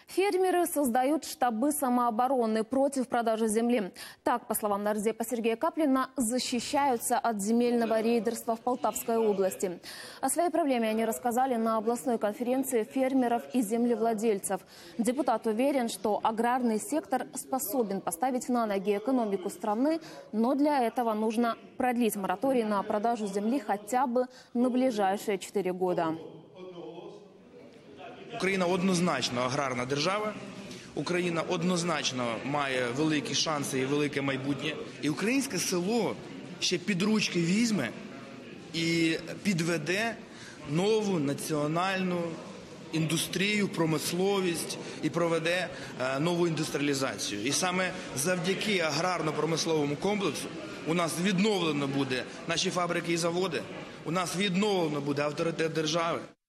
Фермеры создают штабы самообороны против продажи земли. Так, по словам нардепа Сергея Каплина, защищаются от земельного рейдерства в Полтавской области. О своей проблеме они рассказали на областной конференции фермеров и землевладельцев. Депутат уверен, что аграрный сектор способен поставить на ноги экономику страны, но для этого нужно продлить мораторий на продажу земли хотя бы на ближайшие 4 года. Україна однозначно аграрна держава, Україна однозначно має великі шанси і велике майбутнє. І українське село ще під ручки візьме і підведе нову національну індустрію, промисловість і проведе нову індустріалізацію. І саме завдяки аграрно-промисловому комплексу у нас відновлено буде наші фабрики і заводи, у нас відновлено буде авторитет держави.